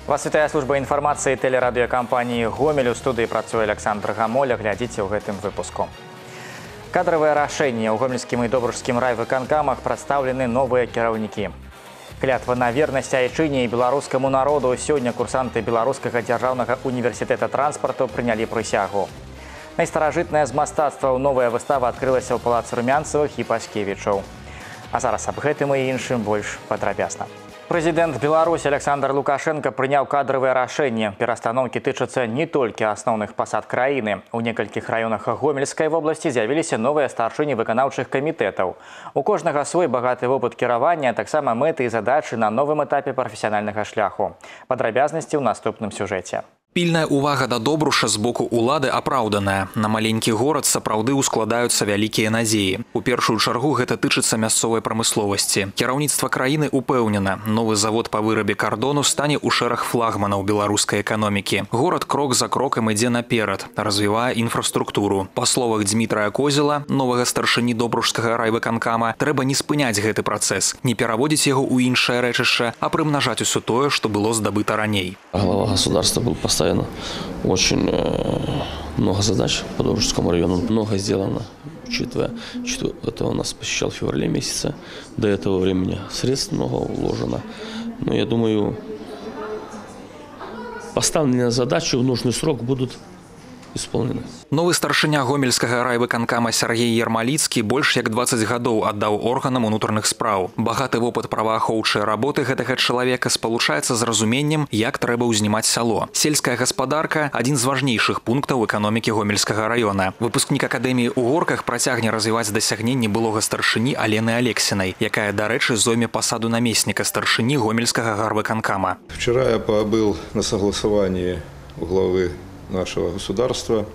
Вас вітае служба інфармацыі тэлерадыёкампаніі «Гомель». У студыі працуе Александр Гамоля. Глядзіце ў гэтым выпуску. Кадравыя рашэнні. У гомельскім і добружскім райвыканкамах прадстаўлены новыя кіраўнікі. Клятва на вернасць айчыне і беларускаму народу. Сёння курсанты Беларускага дзяржаўнага універсітэта транспарту прынялі прысягу. Найстаражытнае з мастацтваў новая выстава адкрылася ў палацы Румянцевых і Паскевічаў. А зараз аб гэтым і іншым больш падрабязна. Прэзідэнт Беларусі Александр Лукашенко прыняў кадравыя рашэнні. Перастаноўкі тычацца не толькі асноўных пасад краіны. У некалькіх раёнах Гомельскай вобласці з'явіліся новыя старшыні выканаўчых камітэтаў. У кожнага свой багаты вопыт кіравання, таксама мэты і задачы на новым этапе прафесіянальнага шляху. Падрабязнасці ў наступным сюжэце. Пільная увага да Добруша з боку улады апраўданая. На маленькі горад сапраўды ускладаюцца вялікія надзеі. У першую чаргу гэта тычыцца мясцовай прамысловасці. Кіраўніцтва краіны упэўнена, новы завод па вырабе кардону стане ў шэраг флагманаў беларускай эканомікі. Горад крок за крокам ідзе наперад, развівае інфраструктуру. Па словах Дмітрая Козела, новага старшыні добружскага райвыканкама, трэба не спыняць гэты працэс, не пераводзіць яго ў іншае рэчышча, а прымнажаць усё тое, што было здабыта раней. Глава государства был постоянно. Очень много задач по Добружскому району. Много сделано, учитывая, что это у нас посещал в феврале месяце. До этого времени средств много вложено. Но я думаю, поставленные задачи в нужный срок будут исполнены. Новы старшыня гомельскага райвыканкама Сергей Ермаліцкі больш як 20 гадоў аддаў органам унутраных спраў. Багаты вопыт праваахоўчай работы гэтага чалавека спалучаецца з разуменнем, як трэба ўзнімаць сяло. Сельская гаспадарка – адзін з важнейшых пунктаў эканомікі гомельскага района. Выпускнік акадэміі ў Горках працягне развіваць дасягненні былога старшыні Алены Алексінай, якая, дарэчы, зойме пасаду намесніка старшыні гомельскага гарвыканкама. Вчера я побыл на согласовании у главы нашего государства.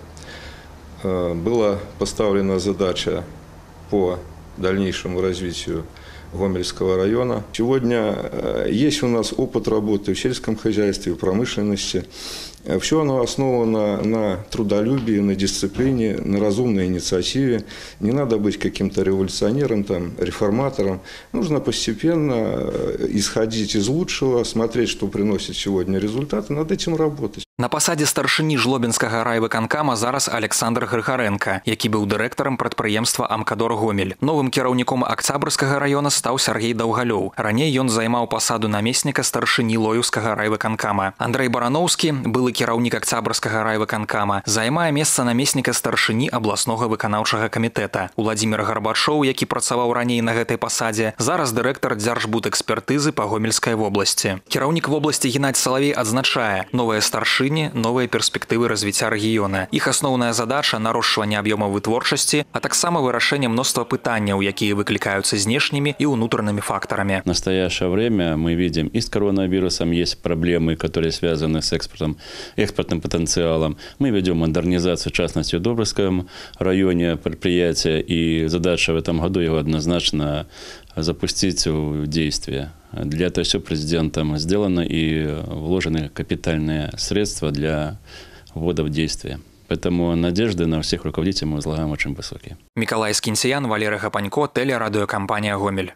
Была поставлена задача по дальнейшему развитию Гомельского района. Сегодня есть у нас опыт работы в сельском хозяйстве, в промышленности. Все оно основано на трудолюбии, на дисциплине, на разумной инициативе. Не надо быть каким-то революционером, реформатором. Нужно постепенно исходить из лучшего, смотреть, что приносит сегодня результаты, над этим работать. На пасадзе старшыні жлобінскага райвыканкама зараз Александр Грыгаренко, які быў дырэктарам прадпрыемства «Амкадор Гомель». Новым кіраўніком Акцябрскага района стаў Сергей Даўгалёў. Раней ён займаў пасаду намесніка старшыні Лоеўскага райвыканкама. Андрэй Барановскі, былы кіраўнік Акцябрскага райвыканкама, займае месца намесніка старшыні абласнога выканаўчага камітэта. Уладзімир Гарбачоў, які працаваў раней на гэтай пасадзе, зараз дырэктар дзяржбудэкспертызы па Гомельскай вобласці. Кіраўнік вобласці Геннадзь Салавей адзначае, новыя старшыні, новыя перспектывы развіцця рэгіёна. Іх асноўная задача – нарошчванне аб'ёмаў вытворчасці, а таксама вырашэнне мноства пытанняў, якія выкликаются знешнімі и внутренними факторами. В настоящее время мы видим и с коронавирусом есть проблемы, которые связаны с экспортным потенциалом. Мы ведем модернизацию, в частности, в Добружском районе предприятия, и задача в этом году его однозначно запустить в действие. Для этого все президентом сделано и вложены капитальные средства для ввода в действие. Поэтому надежды на всех руководителей мы возлагаем очень высокие. Миколай Скинциян, Валерий Гапанько, телерадиокомпания «Гомель».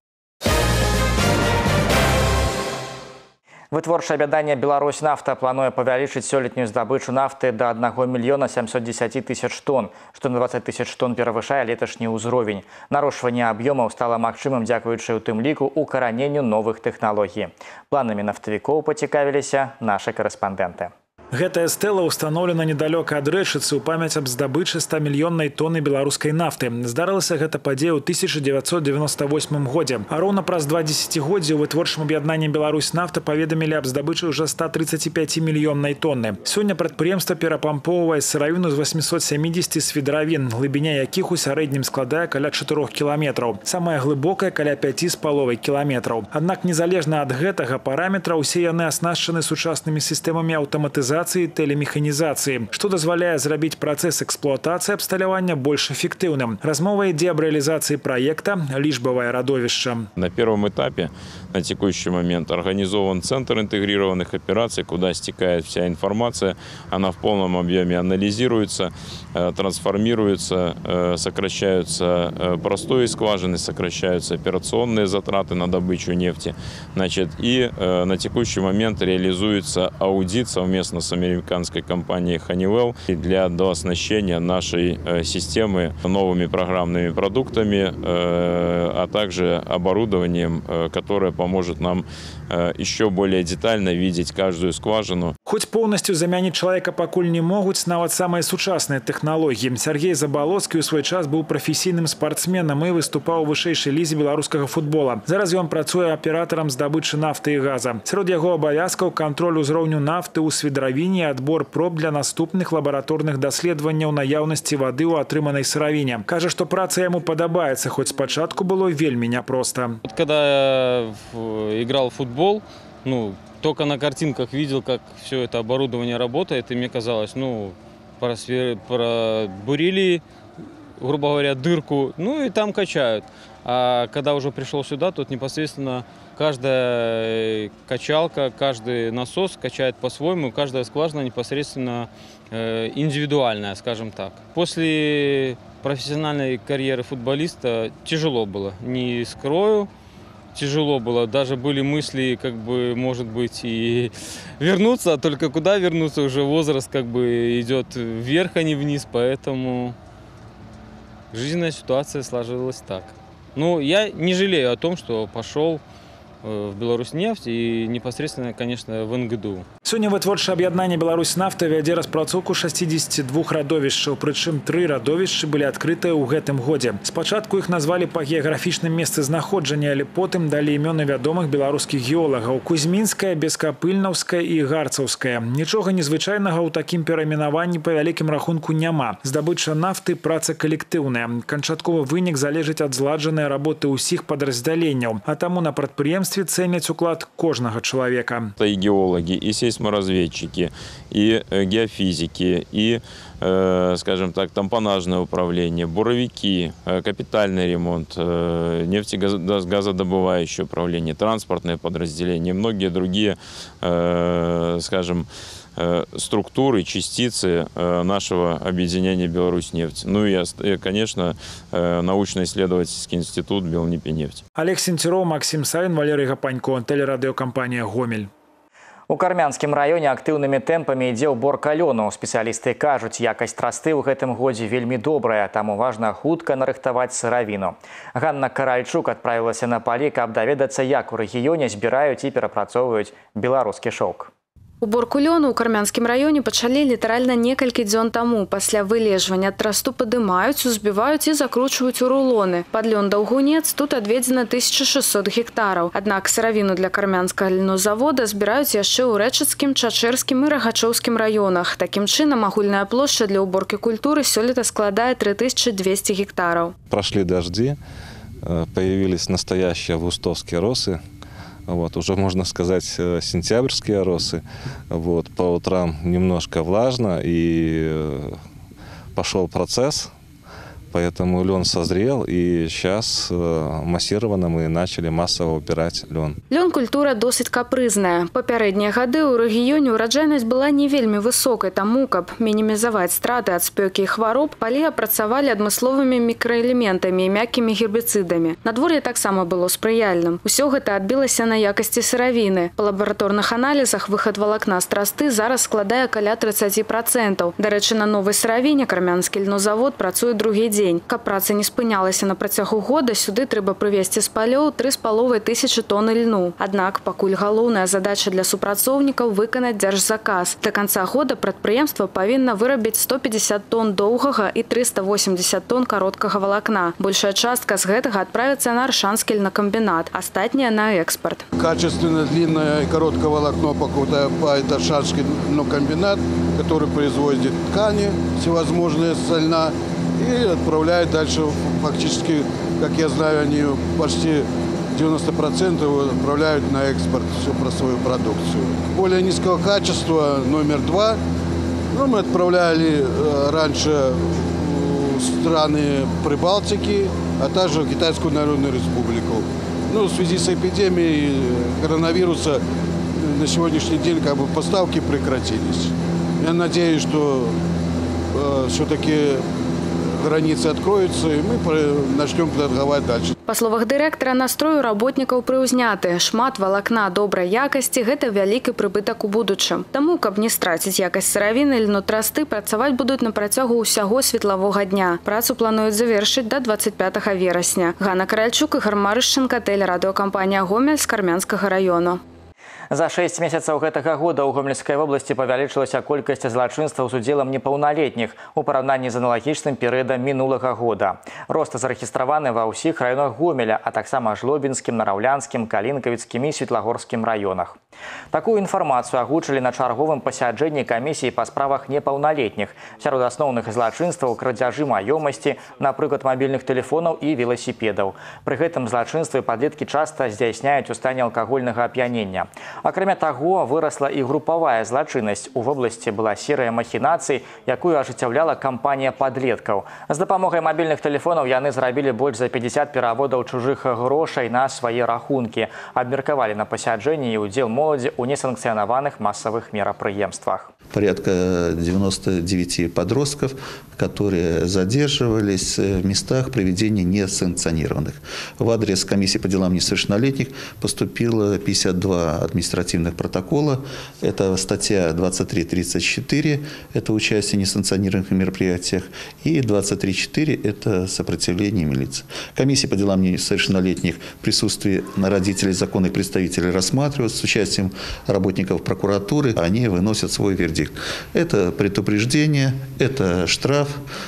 Вытворчае аб'яднанне «Беларусьнафта» плануе павялічыць сёлетнюю здабычу нафты да 1 мільёна 710 тысяч тонн, што на 20 тысяч тонн перавышае леташні ўзровень. Нарошчванне аб'ёмаў стала магчымым дзякуючы ў тым ліку укараненню новых тэхналогій. Планамі нафтавікоў пацікавіліся нашы корэспандэнты. Гэтая стэла ўстаноўлена недалёка ад рэчыцы ў памяць аб здабычы 100-мільённай тонны беларускай нафты. Здарылася гэта падзея ў 1998 годзе. А роўна праз 2 дзесяцігоддзі ў вытворчым аб'яднанні «Беларусьнафта» паведамілі аб здабычы ўжо 135-мільённай тонны. Сёння прадпрыемства перапампоўвае сыравіну з 870 свідравін, глыбіня якіх у сярэднім складае каля 4 кіламетраў. Самая глыбокая каля 5,5 кіламетраў. Аднак незалежна ад гэтага параметра ўсе яны аснашчаны сучаснымі сістэмамі аўтаматызацыі аўтаматызацыі і тэлемеханізацыі, што дазваляе зрабіць працэс эксплуатацыі абсталявання больш эфектыўным. Размова ідзе аб рэалізацыі праекта «Лічбавае радовішча». На первом этапе на текущий момент организован центр интегрированных операций, куда стекает вся информация. Она в полном объеме анализируется, трансформируется, сокращаются простои скважины, сокращаются операционные затраты на добычу нефти. Значит, и на текущий момент реализуется аудит совместно с американской компанией Honeywell для дооснащения нашей системы новыми программными продуктами, а также оборудованием, которое поможет нам еще более детально видеть каждую скважину. Хоть полностью заменить человека пакуль не могут, нават самые сучасныя технологии. Сергей Заболоцкий у свой час был профессийным спортсменом и выступал у вышэйшай лізе беларускага футбола. Зараз ён працуе аператором здабычы нафты и газа. Сярод яго абавязкаў контроль узроўню нафты ў свідравіне і адбор проб для наступных лабараторных даследаванняў наяўнасці вады ў атрыманай сыравіне. Кажа, што праца яму падабаецца, хоць спачатку было вельмі няпроста. Когда я играл в футбол, только на картинках видел, как все это оборудование работает, и мне казалось, пробурили, грубо говоря, дырку, и там качают. А когда уже пришел сюда, тут непосредственно каждая качалка, каждый насос качает по-своему, каждая скважина непосредственно индивидуальная, скажем так. После профессиональной карьеры футболиста тяжело было, не скрою. Тяжело было. Даже были мысли, может быть, и вернуться, а только куда вернуться? Уже возраст идет вверх, а не вниз, поэтому жизненная ситуация сложилась так. Я не жалею о том, что пошел в Беларусьнефть и непосредственно, конечно, в НГДУ. Сёння вытворчае аб'яднанне «Беларусьнафта» вядзе распрацоўку 62 радовішчаў, прычым 3 радовішчы былі адкрытыя ў гэтым годзе. Спачатку іх назвалі па геаграфічным месцазнаходжанні, але потым далі імёны вядомых беларускіх геолагаў: Кузьмінская, Бескапыльнаўская і Гарцаўская. Нічога незвычайнага ў такім перайменаванні па вялікім рахунку няма. Здабыча нафты – праца калектыўная. Канчатковы вынік залежыць ад зладжанай работы ўсіх падраздзяленняў, а таму на прадпрыемстве цэняць уклад кожнага чалавека. И геологи, и сейсморазведчики, и геофизики, и, скажем так, тампонажное управление, буровики, капитальный ремонт, нефтегазодобывающее управление, транспортное подразделение, многие другие, скажем, структуры, частицы нашего объединения «Беларусьнефть». И, конечно, научно-исследовательский институт «Белнепинефть». Олег Сенцюроў, Максим Савин, Валерий Гапанько, телерадиокомпания «Гомель». У Кармянскім раёне актыўнымі тэмпамі ідзе ўборка лёну. Спецыялісты кажуць, якасць трасты ў гэтым годзе вельмі добрая, таму важна хутка нарыхтаваць сыравіну. Ганна Каральчук адправілася на палі, каб даведацца, як у рэгіёне збіраюць і перапрацоўваюць беларускі шоўк. Уборку лёну ў Кармянскім раёне пачалі літаральна некалькі дзён таму. Пасля вылежвання трасту падымаюць, узбіваюць і закручваюць у рулоны. Пад лён Даўгунец тут адведзена 1600 гектараў. Аднак сыравіну для кармянскага льнозавода збіраюць яшчэ ў Рэчыцкім, Чачэрскім і Рагачоўскім раёнах. Такім чынам, агульная плошча для уборкі культуры сёлета складае 3200 гектараў. Прошли дожди, появились настоящие августовские росы. Уже можно сказать сентябрьские росы. По утрам немножко влажно, и пошел процесс, поэтому лен созрел, и сейчас массированно мы начали массово убирать лен. Лён культура досыць капрызная. Папярэднія гады ў рэгіёне ураджайнасць была не вельмі высокай, таму, каб мінімізаваць страты ад спёкі і хвароб, палі апрацавалі адмысловымі мікраэлементамі і мяккімі гербіцыдамі. Надвор'е таксама было спрыяльным. Усё гэта адбілася на якасці сыравіны. Па лабараторных аналізах выхад валакна з трасты зараз складае каля 30%. Дарэчы, на новай сыравіне кармянскі льнозавод працуе другі дзень. Каб праца не спынялася на працягу года, сюды трэба прывезці з палёў 3500 тонн льну. Аднак пакуль галоўная задача для супрацоўнікаў выканаць дзяржзаказ. Да канца года прадпрыемства павінна вырабіць 150 тонн доўгага і 380 тонн кароткага валакна. Большая частка з гэтага адправіцца на Аршанскі льнакамбінат, астатняя на экспорт. Качественно длинное и короткое волокно покупает Аршанский льнокомбинат, который производит ткани всевозможные с льна и отправляет дальше. Фактически, как я знаю, они почти 90% отправляют на экспорт всю про свою продукцию. Более низкого качества номер 2. Ну, мы отправляли раньше в страны Прибалтики, а также в Китайскую Народную Республику. Ну, в связи с эпидемией коронавируса на сегодняшний день поставки прекратились. Я надеюсь, что все-таки границы откроются, и мы начнем торговать дальше. Па словах дырэктара, настрой у работнікаў прыўзняты. Шмат валакна добрай якасці – гэта вялікі прыбытак у будучым. Таму, каб не страціць якасць сыравіны, льнотрасты працаваць будуць на працягу ўсяго светлавога дня. Працу плануюць завершыць до 25 верасня. Ганна Каральчук, Ігор Марышченко, тэлерадыёкампанія «Гомель» з Кармянскага району. За 6 месяцаў гэтага года ў Гомельскай вобласці павялічылася колькасць злачынстваў з удзелам непаўналетніх у параўнанні з аналагічным перыядам мінулага года. Рост зарэгістраваны ва ўсіх раёнах Гомеля, а таксама Жлобінскім, Нараўлянскім, Калінкавіцкім і Светлагорскім раёнах. Такую інфармацыю агучылі на чарговым пасяджэнні камісіі па справах непаўналетніх. Сярод асноўных злачынстваў крадзяжы маёмасці, напрыклад, мабільных тэлефонаў і веласіпедаў. Пры гэтым злачынствы падлеткі часта здзяйсняюць у стане алкагольнага ап'янення. Акрамя таго, вырасла і групавая злачыннасць. У вобласці была серыя махінацый, якую ажыццяўляла кампанія падлеткаў. З дапамогай мабільных тэлефонаў яны зрабілі больш за 50 пераводаў чужых грошай на свае рахункі. Абмеркавалі на пасяджэнні і ўдзел моладзі ў несанкцыянаваных масавых мерапрыемствах. Порядка 99 подростков, которые задерживались в местах проведения несанкционированных. В адрес комиссии по делам несовершеннолетних поступило 52 административных протокола. Это статья 23.34, это участие в несанкционированных мероприятиях, и 23.4, это сопротивление милиции. Комиссия по делам несовершеннолетних в присутствии родителей, законных представителей рассматривают с участием работников прокуратуры, они выносят свой вердикт. Это предупреждение, это штраф,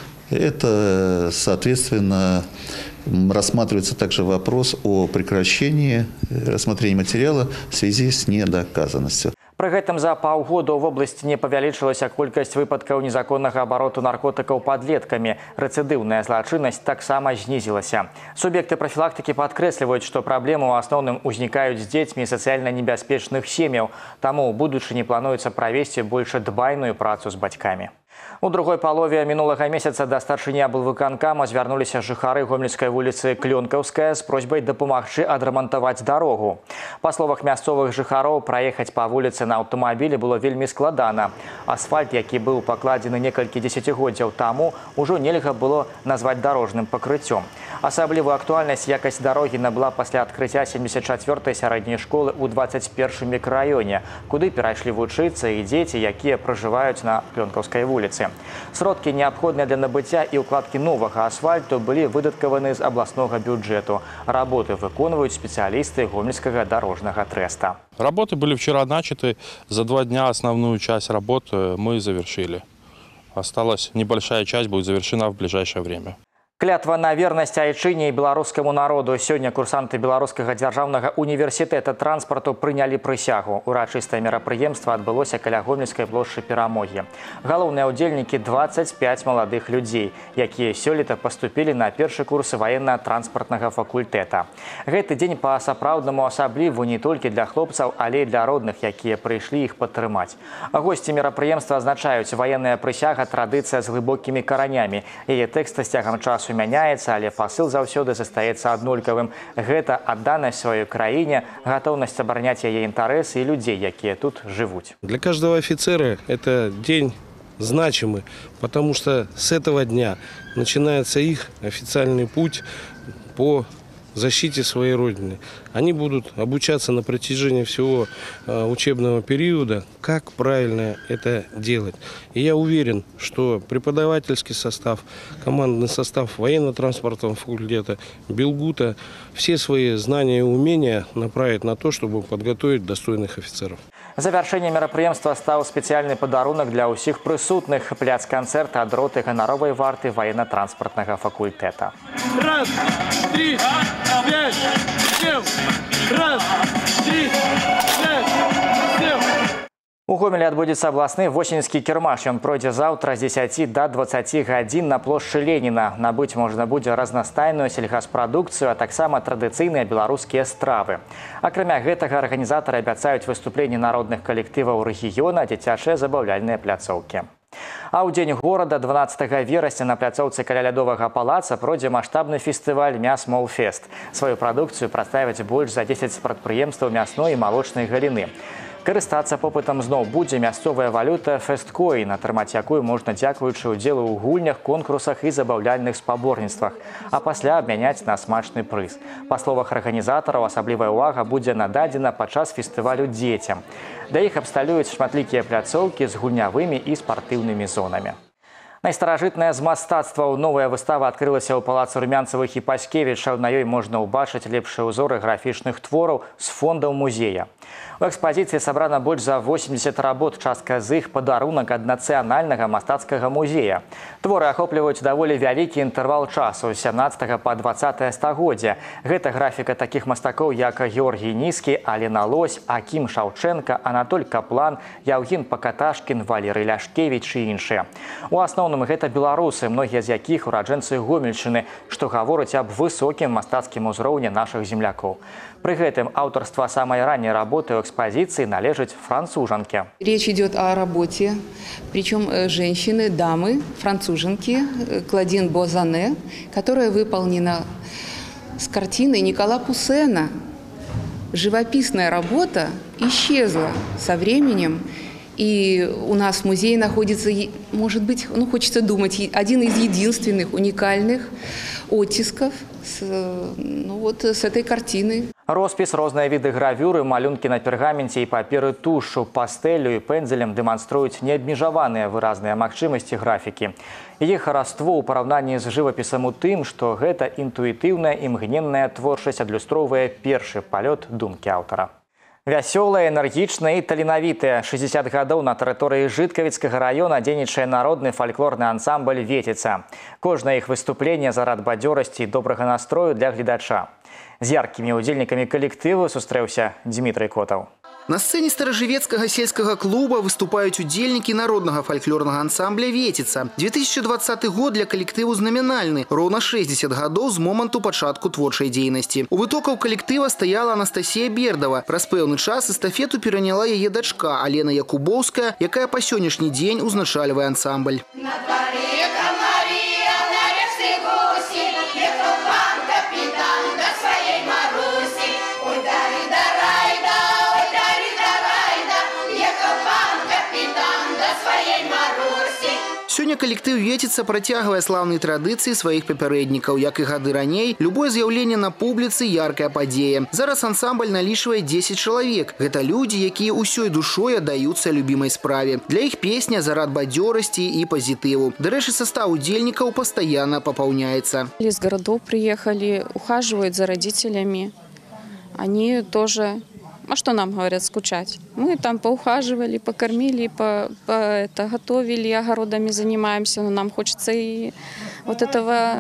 это, соответственно, рассматривается также вопрос о прекращении рассмотрения материала в связи с недоказанностью. Пры гэтым за паўгода ў вобласці не павялічылася колькасць выпадкаў незаконнага абароту наркотыкаў падлеткамі. Рэцыдыўная злачыннасць таксама знізілася. Суб'екты прафілактыкі падкрэсліваюць, што праблемы ў асноўным узнікаюць з дзецьмі сацыяльна небяспечных сем'яў. Таму ў будучыні плануецца правесці больш дбайную працу з бацькамі. У другой палове мінулага месяца да старшыні аблвыканкама звярнуліся жыхары Гомельскай вуліцы Клёнкаўская з просьбай дапамагчы адрамантаваць дарогу. Па словах мясцовых жыхароў, праехаць па вуліцы на аўтамабілі было вельмі складана. Асфальт, які быў пакладзены некалькі дзесяцігоддзяў таму, ужо нельга было назваць дарожным пакрыццём. Асаблівую актуальнасць якасць дарогі набыла пасля адкрыцця 74-й сярэдняй школы ў 21-м мікрараёне, куды перайшлі вучыцца і дзеці, якія пражываюць на Клёнкаўскай вуліцы. Сродкі, неабходныя для набыцця і укладкі новага асфальту, былі выдаткаваны з абласнога бюджэту. Работы выконваюць спецыялісты Гомельскага дорожнага треста. Работы были вчера начаты. За 2 дня основную часть работ мы завершили. Осталась небольшая часть, будет завершена в ближайшее время. Клятва на вернасць айчыне і беларускаму народу. Сёння курсанты Беларускага дзяржаўнага універсітэта транспарту прынялі прысягу. Урачыстае мерапрыемства адбылося каля Гомельскай плошчы Перамогі. Галоўныя ўдзельнікі – 25 маладых людзей, якія сёлета паступілі на першы курс ваенна-транспартнага факультэта. Гэты дзень па-сапраўднаму асаблівы не толькі для хлопцаў, але і для родных, якія прыйшлі іх падтрымаць. Госці мерапрыемства азначаюць, ваенная прысяга – традыцыя з глыбокімі каранямі. Яе тэкст з цягам часу мяняецца, але пасыл заўсёды застаецца аднолькавым. Гэта адданасць сваёй краіне, гатоўнасць абараняць яе інтарэсы і людзей, якія тут жывуць. Для каждого офицера это день значимый, потому что с этого дня начинается их официальный путь по защите своей родины. Они будут обучаться на протяжении всего учебного периода, как правильно это делать. И я уверен, что преподавательский состав, командный состав военно-транспортного факультета, Белгута все свои знания и умения направят на то, чтобы подготовить достойных офицеров. Завяршэнне мерапрыемства стаў спецыяльны падарунак для ўсіх прысутных. Пляц-канцэрт ад роты ганаровай варты военно-транспортнага факультэта. Раз, 3, 5, 7. Раз, 3, 5, 7. У Гомелі адбудзецца абласны восеньскі кірмаш. Ён пройдзе заўтра з 10 до 20 гадзін на плошчы Леніна. Набыць можна будзе разнастайную сельгаспрадукцыю, а таксама традыцыйныя беларускія стравы. Акрамя гэтага арганізатары абяцаюць выступленні народных калектываў рэгіёна, дзіцячыя забаўляльныя пляцоўкі. А ў дзень горада 12 верасня на пляцоўцы каля лядовага палаца пройдзе маштабны фестываль «Мяс-Молфест». Сваю прадукцыю прадставяць больш за 10 прадпрыемстваў мясной і малочнай галіны. Карыстацца попытам зноў будзе мясцовая валюта «Фесткоін», атрымаць якую можна дзякуючы ўдзелу ў гульнях, конкурсах і забаўляльных спаборніцтвах, а пасля абмяняць на смачны прыз. Па словах арганізатараў, асаблівая ўвага будзе нададзена падчас фестывалю дзецям. Для іх абсталююць шматлікія пляцоўкі з гульнявымі і спартыўнымі зонамі. Найстаражытнае з мастацтваў. Новая выстава адкрылася ў палацы Румянцавых і Паскевічаў. На ёй можна ўбачыць лепшыя ўзоры графічных твораў з фондаў музея. У экспазіцыі сабрана больш за 80 работ, частка з іх падарунак ад Нацыянальнага мастацкага музея. Творы ахопліваюць даволі вялікі інтэрвал часу з 17 па 20 стагоддзя. Гэта графіка такіх мастакоў, як Георгій Нізкі, Алена Лось, Акім Шаўчэнка, Анатоль Каплан, Яўгін Пакаташкін, Валерый Ляшкевіч і іншыя. У асноўным гэта беларусы, многія з якіх ураджэнцы Гомельшчыны, што гавораць аб высокім мастацкім узроўні нашых землякоў. При гэтым аўтарства самай ранняй работы ў экспозиции належит француженке. Речь идет о работе, причем женщины, дамы, француженки Клодин Бозане, которая выполнена с картиной Никола Пуссена. Живописная работа исчезла со временем, и у нас в музее находится, может быть, хочется думать, один из единственных уникальных оттисков с этой картины. Роспіс, розныя віды гравюры, малюнкі на пергаменце і паперы тушу, пастэлю і пэндзелем дэманструюць неабмежаваныя выразныя магчымасці графікі. Іх хараство ў параўнанні з жывапісам у тым, што гэта інтуітыўная і імгненная творчасць адлюстроўвае першы палёт думкі аўтара. Вясёлая, энергічная і таленавітая. 60 гадоў на тэрыторыі Жыткавіцкага раёна дзейнічае народны фальклорны ансамбль «Ветіца». Кожнае іх выступленне зарад бадзёрасці і добрага настрою для гледача. З яркімі удзельнікамі калектыву сустрэўся Дмітрый Котаў. На сцэне старажывецкага сельскага клуба выступаюць удзельнікі народнага фальклорнага ансамбля «Ветіца». 2020 год для калектыву знаменальны. Роўна 60 гадоў з моманту пачатку творчай дзейнасці. У вытокаў калектыва стаяла Анастасія Бердава. Праз пэўны час эстафету пераняла яе дачка Алена Якубоўская, якая па сённяшні дзень узначальвае ансамбль. Сёння калектыў «Ветіца» працягвае слаўныя традыцыі сваіх папярэднікаў. Як і гады раней, любое з'яўленне на публіцы – яркая падзея. Зараз ансамбль налічвае 10 чалавек. Гэта людзі, якія ўсёй душой аддаюцца любімай справе. Для іх песня – зарад бадзёрасці і пазітыву. Дарэчы, состав удзельнікаў пастаянна папаўняецца. Из городов приехали, ухаживают за родителями. Они тоже... А что нам говорят, скучать? Мы там поухаживали, покормили, готовили, огородами занимаемся, но нам хочется и вот этого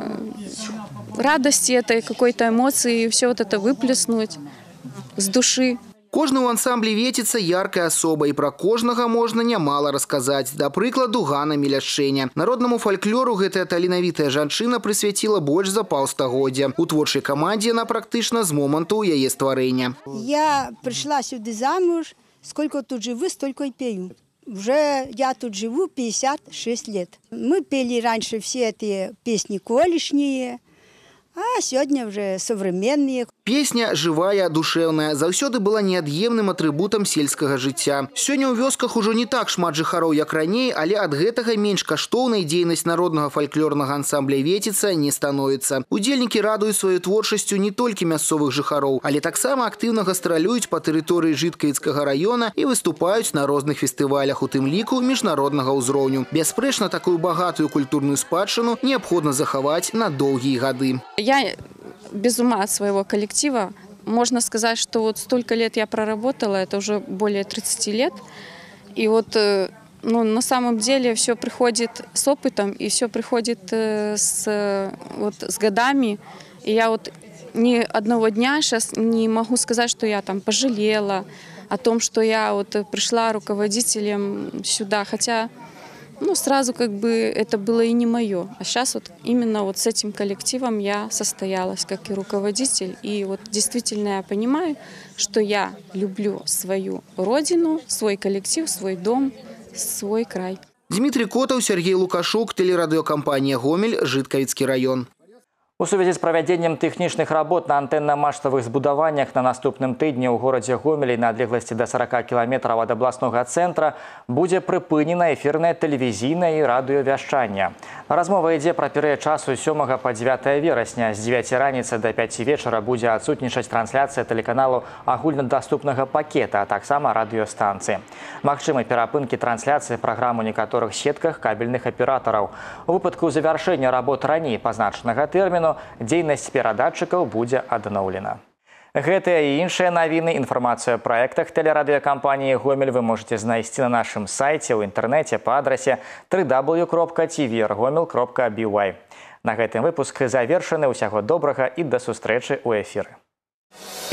радости, этой какой-то эмоции, все вот это выплеснуть с души. Кожны ў ансамблі «Ветіца» яркая асоба, і пра кожнага можна нямала расказаць. Да прыкладу, Ганна Міляшчэня. Народнаму фальклору гэтая таленавітая жанчына прысвяціла больш за паўстагоддзя. У творчай камандзе яна практычна з моманту яе стварэння. Я пришла сюда замуж, сколько тут живу, столько и пею. Уже я тут живу 56 лет. Мы пели раньше все эти песни колишние, а сегодня уже современные. Песня живая, душевная, заўсёды была неад'емным атрыбутам сельскага жыцця. Сёння ў вёсках ужо не так шмат жыхароў, як раней, але ад гэтага менш каштоўнай дзейнасць народнага фальклорнага ансамбля «Ветіца» не становіцца. Удзельнікі радуюць сваёй творчасцю не толькі мясцовых жыхароў, але таксама актыўна гастралююць па тэрыторыі Жыткавіцкага раёна і выступаюць на розных фестывалях, у тым ліку міжнароднага ўзроўню. Бясспрэчна, такую багатую культурную спадчыну неабходна захаваць на доўгія гады. Я без ума от своего коллектива. Можно сказать, что вот столько лет я проработала, это уже более 30 лет. И вот на самом деле все приходит с опытом, и все приходит с годами. И я вот ни одного дня сейчас не могу сказать, что я там пожалела, о том, что я вот пришла руководителем сюда, хотя сразу как бы это было и не мое. А сейчас вот именно вот с этим коллективом я состоялась как и руководитель. И вот действительно я понимаю, что я люблю свою родину, свой коллектив, свой дом, свой край. Дмитрий Котов, Сергей Лукашук, телерадиокомпания «Гомель», Житковицкий район. У сувязі з правядзеннем тэхнічных работ на антэнна-маштавых збудаваннях на наступным тыдні ў горадзе Гомелі на адлегласці да 40 кіламетраў ад абласнога цэнтра будзе прыпынена эфірнае тэлевізійнае і радыёвяшчанне. Размова ідзе пра перыяд часу з 7 па 9 верасня. З 9 раніцы да 5 вечара будзе адсутнічаць трансляцыя тэлеканалу агульнадаступнага пакета, а таксама радыёстанцыі. Магчымы перапынкі трансляцыі праграм у некаторых сетках кабельных аператараў. У выпадку завяршэння работ раней пазначанага тэрміну дзейнасць перадатчыкаў будзе адноўлена. Гэтыя і іншыя навіны, інфармацыю о праектах телерадиокомпании «Гомель» вы можете знайсці на нашым сайце ў інтэрнэце па адрасе www.tvrgomel.by. На гэтым выпуск завершаны. Усяго добрага і да сустрэчы ў эфіры.